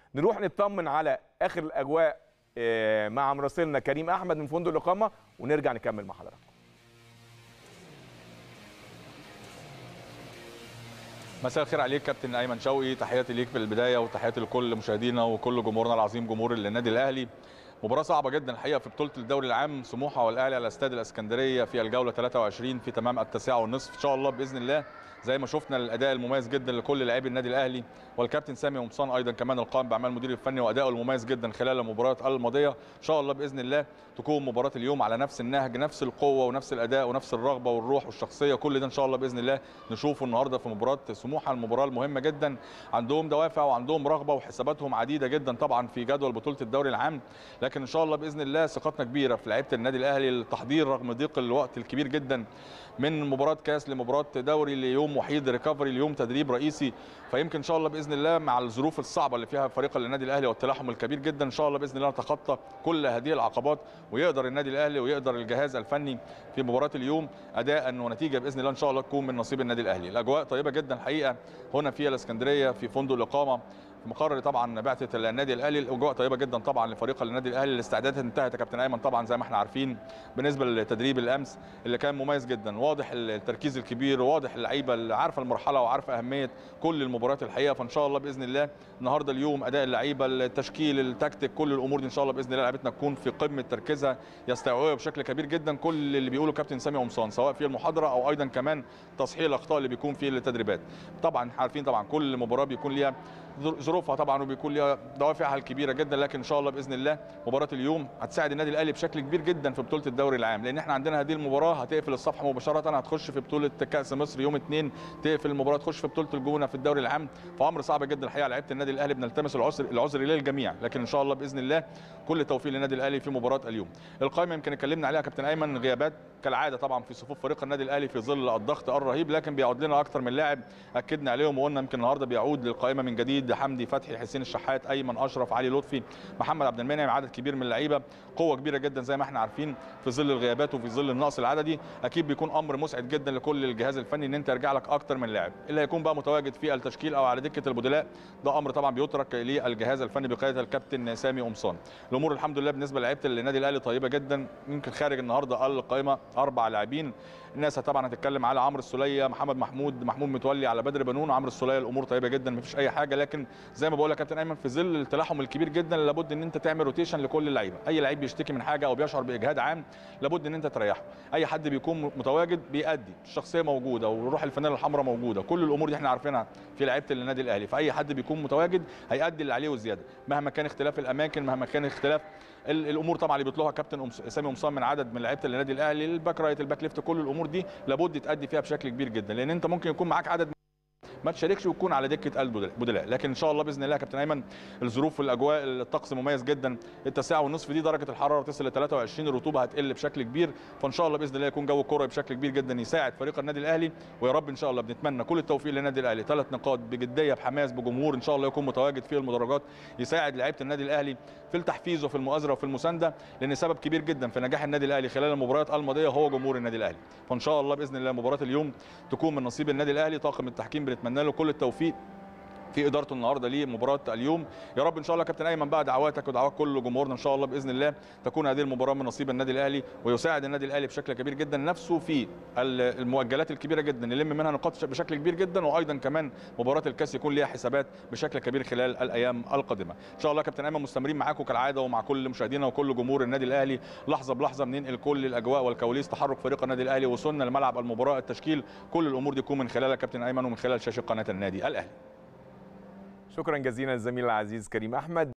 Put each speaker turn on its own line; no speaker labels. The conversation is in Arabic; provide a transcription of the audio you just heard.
نروح نطمن على اخر الاجواء مع مراسلنا كريم احمد من فندق الاقامه، ونرجع نكمل مع حضراتكم.
مساء الخير عليك كابتن ايمن شوقي، تحياتي ليك في البدايه وتحياتي لكل مشاهدينا وكل جمهورنا العظيم جمهور النادي الاهلي. مباراه صعبه جدا الحقيقه في بطوله الدوري العام، سموحه والاهلي على استاد الاسكندريه في الجوله 23 في تمام 9:30 ان شاء الله باذن الله. زي ما شفنا الاداء المميز جدا لكل لاعبي النادي الاهلي، والكابتن سامي قمصان ايضا كمان القائم باعمال المدير الفني واداؤه المميز جدا خلال المباريات الماضيه. ان شاء الله باذن الله تكون مباراه اليوم على نفس النهج، نفس القوه ونفس الاداء ونفس الرغبه والروح والشخصيه، كل ده ان شاء الله باذن الله نشوفه النهارده في مباراه سموحه، المباراه المهمه جدا. عندهم دوافع وعندهم رغبه وحساباتهم عديده جدا طبعا في جدول بطوله الدوري العام، لكن ان شاء الله باذن الله ثقتنا كبيره في لعيبه النادي الاهلي للتحضير رغم ضيق الوقت الكبير جدا من مباراه كاس لمباراه دوري ليوم وحيد ريكفري ليوم تدريب رئيسي. فيمكن ان شاء الله باذن الله مع الظروف الصعبه اللي فيها فريق النادي الاهلي والتلاحم الكبير جدا ان شاء الله باذن الله نتخطى كل هذه العقبات، ويقدر النادي الاهلي ويقدر الجهاز الفني في مباراه اليوم اداء ونتيجه باذن الله ان شاء الله تكون من نصيب النادي الاهلي. الاجواء طيبه جدا الحقيقه هنا في الاسكندريه في فندق الاقامه في مقر طبعا بعثه النادي الاهلي. الاجواء طيبه جدا طبعا لفريق النادي الاهلي، الاستعدادات انتهت يا كابتن ايمن طبعا زي ما احنا عارفين بالنسبه للتدريب الامس اللي كان مميز جدا، واضح التركيز الكبير وواضح اللعيبه اللي عارفه المرحله وعارفه اهميه كل المباريات الحقيقه. فان شاء الله باذن الله النهارده اليوم اداء اللعيبه التشكيل التكتيك كل الامور دي ان شاء الله باذن الله لعيبتنا تكون في قمه تركيزها، يستوعبوا بشكل كبير جدا كل اللي بيقوله كابتن سامي قمصان سواء في المحاضره او ايضا كمان تصحيح الاخطاء اللي بيكون في التدريبات. طبعا عارفين طبعا كل مباراه بيكون ليها ظروفها طبعا وبيكون ليها دوافعها الكبيره جدا، لكن ان شاء الله باذن الله مباراه اليوم هتساعد النادي الاهلي بشكل كبير جدا في بطوله الدوري العام، لان احنا عندنا هذه المباراه هتقفل الصفحه مباشره، هتخش في بطوله كاس مصر يوم 2، تقفل المباراه تخش في بطوله الجونه في الدوري العام. فامر صعب جدا الحقيقه لعيبه النادي الاهلي، بنلتمس العذر للجميع، لكن ان شاء الله باذن الله كل التوفيق للنادي الاهلي في مباراه اليوم. القائمه يمكن اتكلمنا عليها كابتن ايمن، غيابات كالعاده طبعا في صفوف فريق النادي الاهلي في ظل الضغط الرهيب، لكن بيعود لنا اكثر من لاعب اكدنا عليهم وقلنا يمكن النهارده بيعود للقائمه من جديد حمدي فتحي، حسين الشحات، ايمن اشرف، علي لطفي، محمد عبد المنعم، عدد كبير من اللعيبه، قوه كبيره جدا زي ما احنا عارفين في ظل الغيابات وفي ظل النقص العددي. اكيد بيكون امر مسعد جدا لكل الجهاز الفني ان انت يرجع لك اكثر من لاعب، اللي هيكون بقى متواجد في التشكيل او على دكه البدلاء ده امر طبعا بيترك للجهاز الفني بقياده الكابتن سامي قمصان. الامور الحمد لله بالنسبه لعيبه النادي الاهلي طيبه جدا، يمكن خارج النهارده القائمه 4 لاعبين. الناس طبعا هتتكلم على عمرو السوليه، محمد محمود متولي، على بدر بنون، عمرو السوليه الامور طيبه جدا مفيش اي حاجه، لكن زي ما بقول لك يا كابتن ايمن في ظل التلاحم الكبير جدا لابد ان انت تعمل روتيشن لكل اللعيبه، اي لعيب بيشتكي من حاجه او بيشعر باجهاد عام لابد ان انت تريحه، اي حد بيكون متواجد بيأدي، الشخصيه موجوده وروح الفانيلا الحمراء موجوده، كل الامور دي احنا عارفينها في لعيبه النادي الاهلي، فاي حد بيكون متواجد هيأدي اللي عليه وزياده مهما كان اختلاف الاماكن، مهما كان اختلاف الامور طبعا اللي بيطلبها كابتن سامي قمصان من عدد من لعيبه النادي الاهلي، الباك رايت الباك ليفت، كل الامور دي لابد تأدي فيها بشكل كبير جدا، لان انت ممكن يكون معاك عدد ما تشاركش وتكون على دكه البدلاء، لكن ان شاء الله باذن الله يا كابتن ايمن الظروف والاجواء الطقس مميز جدا، التاسعة والنصف دي درجه الحراره تصل ل 23، الرطوبه هتقل بشكل كبير، فان شاء الله باذن الله يكون جو الكوره بشكل كبير جدا يساعد فريق النادي الاهلي، ويا رب ان شاء الله بنتمنى كل التوفيق للنادي الاهلي، 3 نقاط بجديه بحماس بجمهور ان شاء الله يكون متواجد في المدرجات يساعد لعيبه النادي الاهلي في التحفيز وفي المؤازره وفي المسانده، لان سبب كبير جدا في نجاح النادي الاهلي خلال المباريات الماضيه هو جمهور النادي الاهلي، فان شاء الله باذن الله مباراه اليوم تكون من نصيب النادي الاهلي، طاقم التحكيم بنتمنى له كل التوفيق في ادارته النهارده لمباراه اليوم، يا رب ان شاء الله كابتن ايمن بقى دعواتك ودعوات كل جمهورنا ان شاء الله باذن الله تكون هذه المباراه من نصيب النادي الاهلي، ويساعد النادي الاهلي بشكل كبير جدا نفسه في المؤجلات الكبيره جدا يلم منها نقاط بشكل كبير جدا، وايضا كمان مباراه الكاس يكون ليها حسابات بشكل كبير خلال الايام القادمه. ان شاء الله كابتن ايمن مستمرين معاكم كالعاده ومع كل مشاهدينا وكل جمهور النادي الاهلي لحظه بلحظه بننقل كل الاجواء والكواليس، تحرك فريق النادي الاهلي، وصلنا لملعب المباراه، التشكيل، كل الامور دي تكون من خلال كابتن ايمن ومن خلال شاشه قناه النادي الاهلي.
شكرا جزيلا للزميل العزيز كريم احمد.